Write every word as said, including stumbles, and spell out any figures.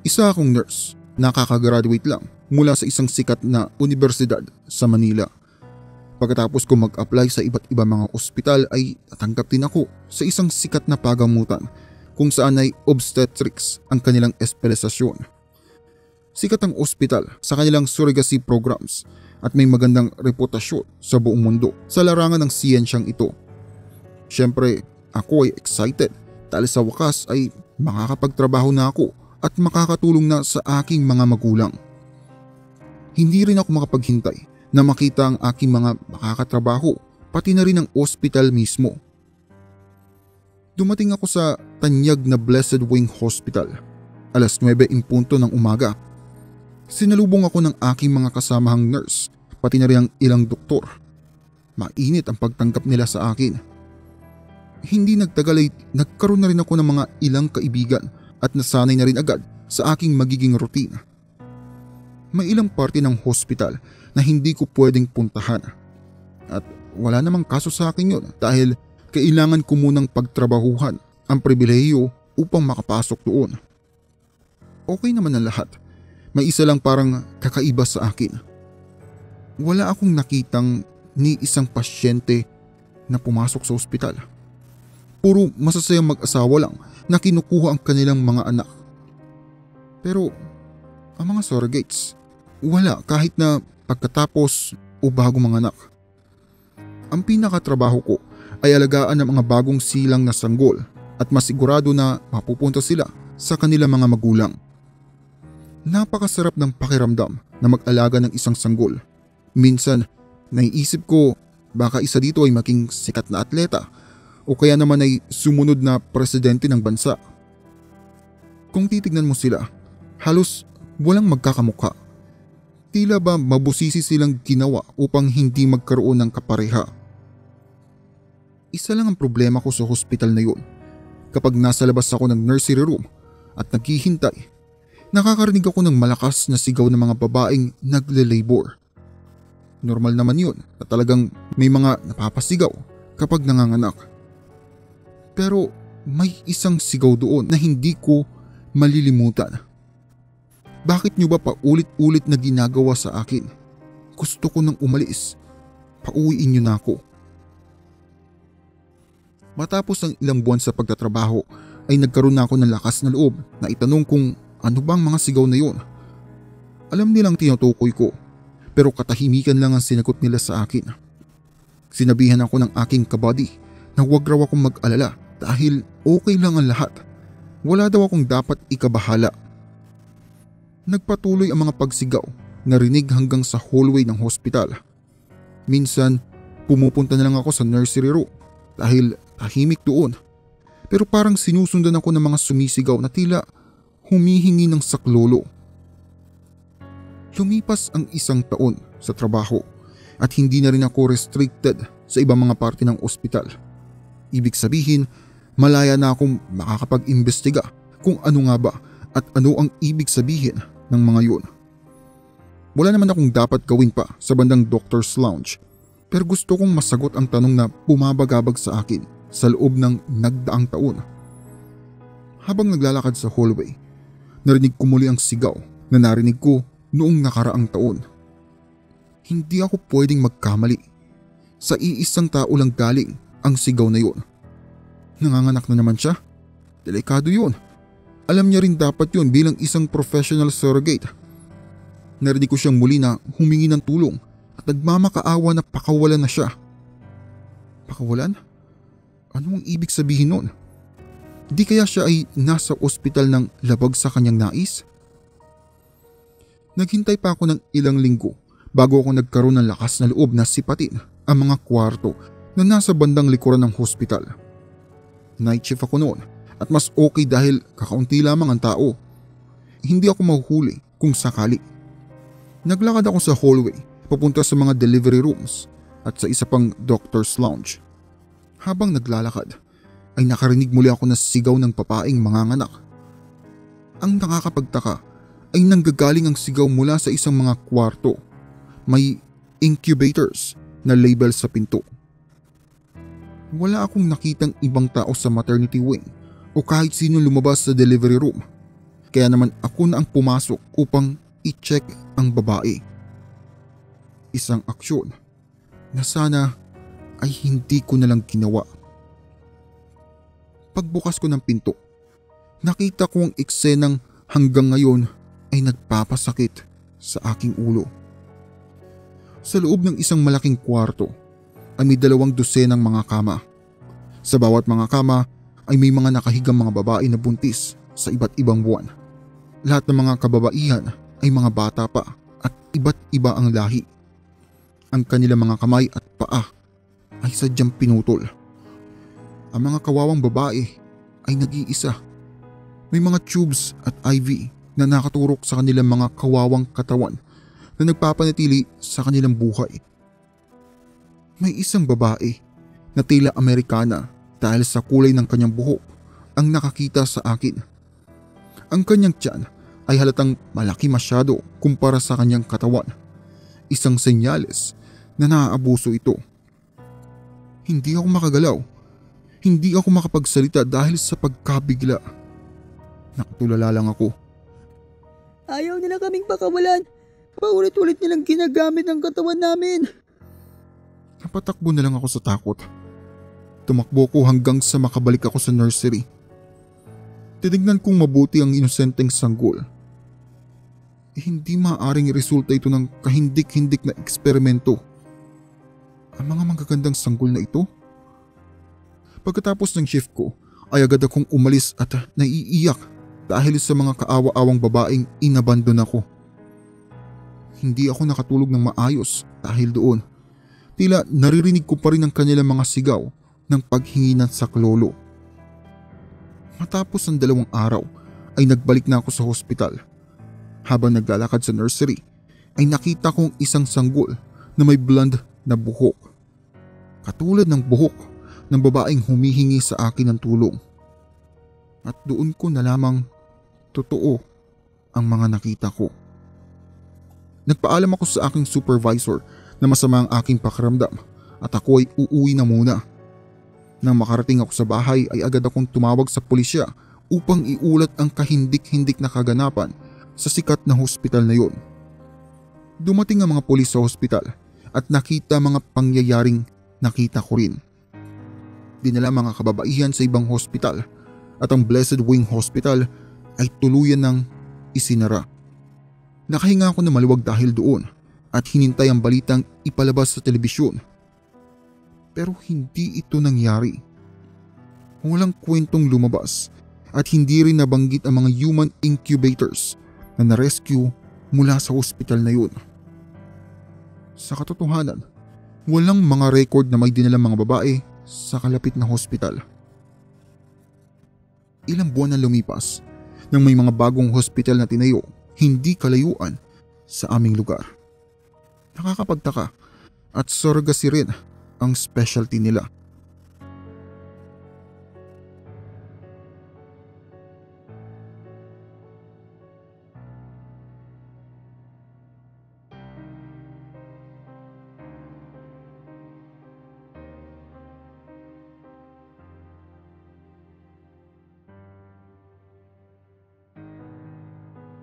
Isa akong nurse, nakakagraduate lang mula sa isang sikat na universidad sa Manila. Pagkatapos ko mag-apply sa iba't ibang mga ospital ay natanggap din ako sa isang sikat na pagamutan kung saan ay obstetrics ang kanilang espesyalisasyon. Sikat ang ospital sa kanilang surrogacy programs at may magandang reputasyon sa buong mundo sa larangan ng siyensyang ito. Siyempre, ako ay excited dahil sa wakas ay makakapagtrabaho na ako at makakatulong na sa aking mga magulang. Hindi rin ako makapaghintay na makita ang aking mga makakatrabaho, pati na rin ang ospital mismo. Dumating ako sa tanyag na Blessed Wing Hospital, alas nuwebe in punto ng umaga. Sinalubong ako ng aking mga kasamahang nurse, pati na rin ang ilang doktor. Mainit ang pagtanggap nila sa akin. Hindi nagtagal ay nagkaroon na rin ako ng mga ilang kaibigan at nasanay na rin agad sa aking magiging routine. May ilang parte ng hospital na hindi ko pwedeng puntahan. At wala namang kaso sa akin yun dahil kailangan ko munang pagtrabahuhan ang pribilehiyo upang makapasok doon. Okay naman ang lahat. May isa lang parang kakaiba sa akin. Wala akong nakitang ni isang pasyente na pumasok sa ospital. Puro masasayang mag-asawa lang na kinukuha ang kanilang mga anak. Pero ang mga surrogates, wala kahit na pagkatapos o bago mga anak. Ang pinakatrabaho ko ay alagaan ng mga bagong silang na sanggol at masigurado na mapupunta sila sa kanilang mga magulang. Napakasarap ng pakiramdam na mag-alaga ng isang sanggol. Minsan, naiisip ko baka isa dito ay maging sikat na atleta o kaya naman ay sumunod na presidente ng bansa. Kung titignan mo sila, halos walang magkakamukha. Tila ba mabusisi silang ginawa upang hindi magkaroon ng kapareha. Isa lang ang problema ko sa hospital na yun. Kapag nasa labas ako ng nursery room at naghihintay, nakakarinig ako ng malakas na sigaw ng mga babaeng nagle-labor. Normal naman yun na talagang may mga napapasigaw kapag nanganganak. Pero may isang sigaw doon na hindi ko malilimutan. Bakit nyo ba paulit-ulit na ginagawa sa akin? Gusto ko nang umalis. Pauwiin nyo na ako. Matapos ang ilang buwan sa pagtatrabaho ay nagkaroon na ako ng lakas na loob na itanong kung ano bang mga sigaw na yun. Alam nilang tinutukoy ko pero katahimikan lang ang sinagot nila sa akin. Sinabihan ako ng aking kabady na huwag raw akong mag-alala dahil okay lang ang lahat. Wala daw akong dapat ikabahala. Nagpatuloy ang mga pagsigaw, narinig hanggang sa hallway ng hospital. Minsan, pumupunta na lang ako sa nursery room dahil tahimik doon. Pero parang sinusundan ako ng mga sumisigaw na tila humihingi ng saklolo. Lumipas ang isang taon sa trabaho at hindi na rin ako restricted sa ibang mga parte ng ospital. Ibig sabihin, malaya na akong makakapag-imbestiga kung ano nga ba at ano ang ibig sabihin ng mga yun. Wala naman akong dapat gawin pa sa bandang doctor's lounge pero gusto kong masagot ang tanong na bumabagabag sa akin sa loob ng nagdaang taon. Habang naglalakad sa hallway, narinig ko muli ang sigaw na narinig ko noong nakaraang taon. Hindi ako pwedeng magkamali. Sa iisang tao lang galing ang sigaw na yun. Nanganganak na naman siya. Delikado yun. Alam niya rin dapat yun bilang isang professional surrogate. Narinig ko siyang muli na humingi ng tulong at nagmamakaawa na pakawalan na siya. Pakawalan? Ano ang ibig sabihin nun? Di kaya siya ay nasa ospital ng labag sa kanyang nais? Naghintay pa ako ng ilang linggo bago ako nagkaroon ng lakas na loob na sipatin ang mga kwarto na nasa bandang likuran ng hospital. Night shift ako noon at mas okay dahil kakaunti lamang ang tao. Hindi ako mahuhuli kung sakali. Naglakad ako sa hallway papunta sa mga delivery rooms at sa isa pang doctor's lounge. Habang naglalakad ay nakarinig muli ako na sigaw ng papaing manganganak. Ang nakakapagtaka ay nanggagaling ang sigaw mula sa isang mga kwarto. May incubators na label sa pinto. Wala akong nakitang ibang tao sa maternity wing o kahit sino lumabas sa delivery room. Kaya naman ako na ang pumasok upang i-check ang babae. Isang aksyon na sana ay hindi ko na lang ginawa. Pagbukas ko ng pinto, nakita ko ang eksenang hanggang ngayon ay nagpapasakit sa aking ulo. Sa loob ng isang malaking kwarto ay may dalawang dosenang mga kama. Sa bawat mga kama ay may mga nakahigang mga babae na buntis sa iba't ibang buwan. Lahat ng mga kababaihan ay mga bata pa at iba't iba ang lahi. Ang kanilang mga kamay at paa ay sadyang pinutol. Ang mga kawawang babae ay nag-iisa. May mga tubes at I V na nakaturok sa kanilang mga kawawang katawan na nagpapanatili sa kanilang buhay. May isang babae na tila Amerikana dahil sa kulay ng kanyang buhok ang nakakita sa akin. Ang kanyang tiyan ay halatang malaki masyado kumpara sa kanyang katawan. Isang senyales na naaabuso ito. Hindi ako makagalaw. Hindi ako makapagsalita dahil sa pagkabigla. Nakatulala lang ako. Ayaw nila kaming pakawalan. Paulit-ulit nilang ginagamit ang katawan namin. Napatakbo na lang ako sa takot. Tumakbo ko hanggang sa makabalik ako sa nursery. Tinignan kong mabuti ang inosenteng sanggol. Eh, hindi maaaring resulta ito ng kahindik-hindik na eksperimento. Ang mga magagandang sanggol na ito? Pagkatapos ng shift ko, ay agad akong umalis at naiiyak dahil sa mga kaawa-awang babaeng inabandon ako. Hindi ako nakatulog ng maayos dahil doon. Tila naririnig ko pa rin ang kanilang mga sigaw ng paghingi ng saklolo. Matapos ang dalawang araw ay nagbalik na ako sa hospital. Habang naglalakad sa nursery ay nakita kong isang sanggol na may blonde na buhok. Katulad ng buhok ng babaeng humihingi sa akin ng tulong. At doon ko nalamang totoo ang mga nakita ko. Nagpaalam ako sa aking supervisor na masama ang aking pakiramdam at ako ay uuwi na muna. Nang makarating ako sa bahay ay agad akong tumawag sa pulisya upang iulat ang kahindik-hindik na kaganapan sa sikat na hospital na yon. Dumating ang mga pulis sa hospital at nakita mga pangyayaring nakita ko rin. Dinala mga kababaihan sa ibang hospital at ang Blessed Wing Hospital ay tuluyan ng isinara. Nakahinga ako na maluwag dahil doon at hinintay ang balitang ipalabas sa telebisyon. Pero hindi ito nangyari. Walang kwentong lumabas at hindi rin nabanggit ang mga human incubators na na-rescue mula sa hospital na yun. Sa katotohanan, walang mga record na may dinalang mga babae sa kalapit na hospital. Ilang buwan na lumipas nang may mga bagong hospital na tinayo hindi kalayuan sa aming lugar. Nakakapagtaka at surrogacy rin ang specialty nila.